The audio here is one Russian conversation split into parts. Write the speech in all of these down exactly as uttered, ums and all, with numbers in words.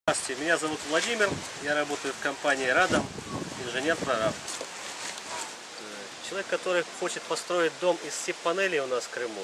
Здравствуйте, меня зовут Владимир, я работаю в компании Радом, инженер-прораб. Человек, который хочет построить дом из сип-панелей у нас в Крыму,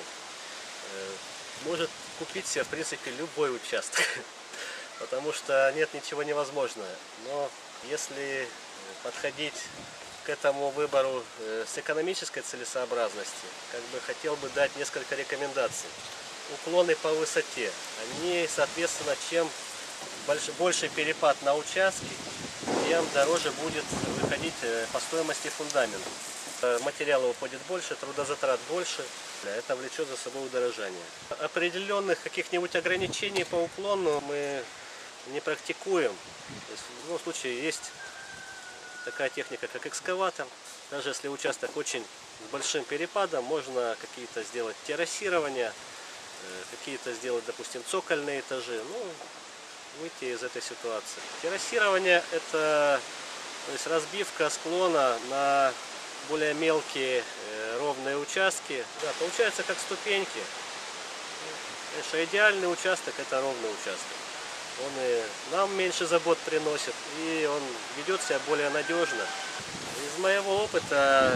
может купить себе в принципе любой участок, потому что нет ничего невозможного. Но если подходить к этому выбору с экономической целесообразности, как бы хотел бы дать несколько рекомендаций. Уклоны по высоте, они соответственно, чем больше, больше перепад на участке, тем дороже будет выходить по стоимости фундамент. Материала уходит больше, трудозатрат больше, это влечет за собой удорожание. Определенных каких-нибудь ограничений по уклону мы не практикуем. То есть, в любом случае есть такая техника, как экскаватор. Даже если участок очень с большим перепадом, можно какие-то сделать террасирования, какие-то сделать, допустим, цокольные этажи. Ну, выйти из этой ситуации. Террасирование – это, то есть, разбивка склона на более мелкие э, ровные участки. Да, получается как ступеньки. Конечно, идеальный участок – это ровный участок. Он и нам меньше забот приносит, и он ведет себя более надежно. Из моего опыта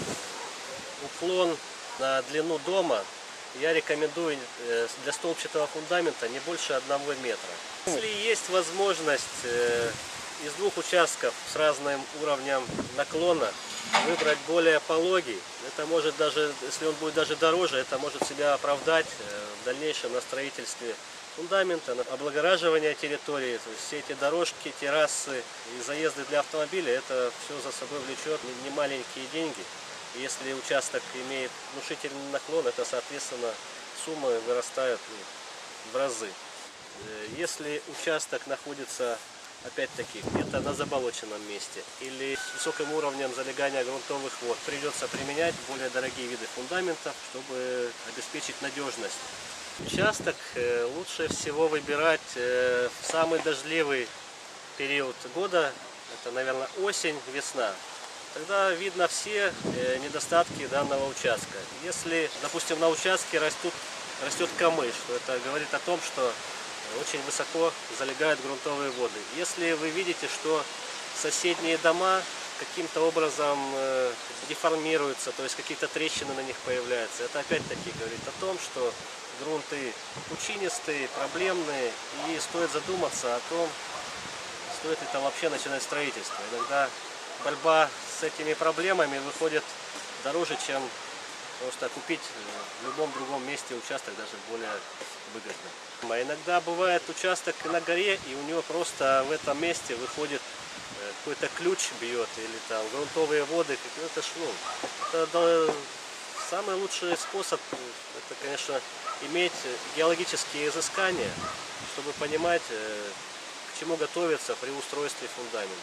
уклон на длину дома я рекомендую для столбчатого фундамента не больше одного метра. Если есть возможность из двух участков с разным уровнем наклона выбрать более пологий, это может даже, если он будет даже дороже, это может себя оправдать в дальнейшем на строительстве фундамента, на облагораживание территории. То есть все эти дорожки, террасы и заезды для автомобиля, это все за собой влечет немаленькие деньги. Если участок имеет внушительный наклон, это, соответственно, суммы вырастают в разы. Если участок находится, опять-таки, где-то на заболоченном месте или с высоким уровнем залегания грунтовых вод, придется применять более дорогие виды фундаментов, чтобы обеспечить надежность. Участок лучше всего выбирать в самый дождливый период года, это, наверное, осень, весна. Тогда видно все недостатки данного участка. Если, допустим, на участке растут, растет камыш, то это говорит о том, что очень высоко залегают грунтовые воды. Если вы видите, что соседние дома каким-то образом деформируются, то есть какие-то трещины на них появляются, это опять-таки говорит о том, что грунты пучинистые, проблемные, и стоит задуматься о том, стоит ли там вообще начинать строительство. Иногда борьба с этими проблемами выходит дороже, чем просто купить в любом другом месте участок, даже более выгодно. А иногда бывает участок на горе, и у него просто в этом месте выходит какой-то ключ бьет, или там грунтовые воды, это шум. Это самый лучший способ, это, конечно, иметь геологические изыскания, чтобы понимать, к чему готовиться при устройстве фундамента.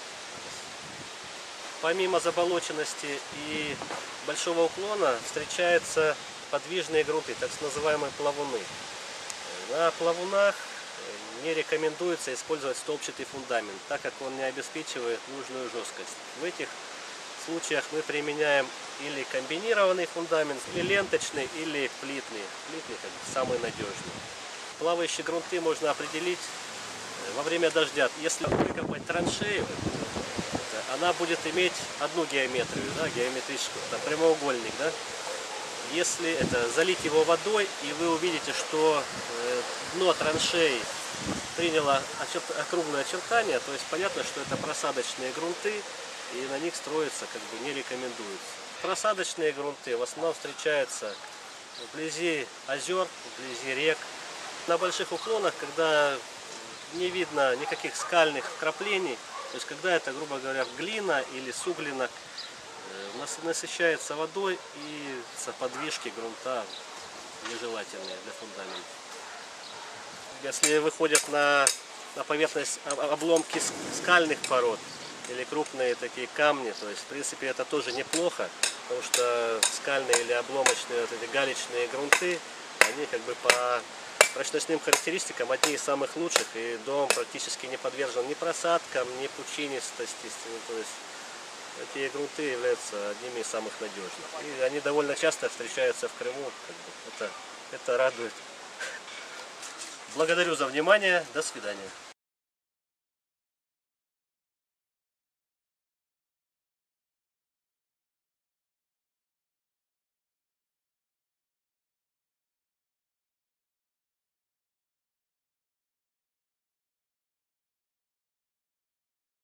Помимо заболоченности и большого уклона встречаются подвижные грунты, так называемые плавуны. На плавунах не рекомендуется использовать столбчатый фундамент, так как он не обеспечивает нужную жесткость. В этих случаях мы применяем или комбинированный фундамент, или ленточный, или плитный. Плитный как бы самый надежный. Плавающие грунты можно определить во время дождя. Если выкопать траншею, она будет иметь одну геометрию, да, геометрическую, там, прямоугольник. Да? Если это залить его водой, и вы увидите, что э, дно траншеи приняло округлые очертания, то есть понятно, что это просадочные грунты, и на них строиться как бы не рекомендуется. Просадочные грунты в основном встречаются вблизи озер, вблизи рек. На больших уклонах, когда не видно никаких скальных вкраплений, то есть когда это, грубо говоря, глина или суглинок насыщается водой, и подвижки грунта нежелательные для фундамента. Если выходят на, на поверхность обломки скальных пород или крупные такие камни, то есть в принципе это тоже неплохо, потому что скальные или обломочные вот эти галечные грунты, они как бы по прочностным характеристикам одни из самых лучших, и дом практически не подвержен ни просадкам, ни пучинистости. То есть эти грунты являются одними из самых надежных. И они довольно часто встречаются в Крыму. Как бы это, это радует. Благодарю за внимание. До свидания.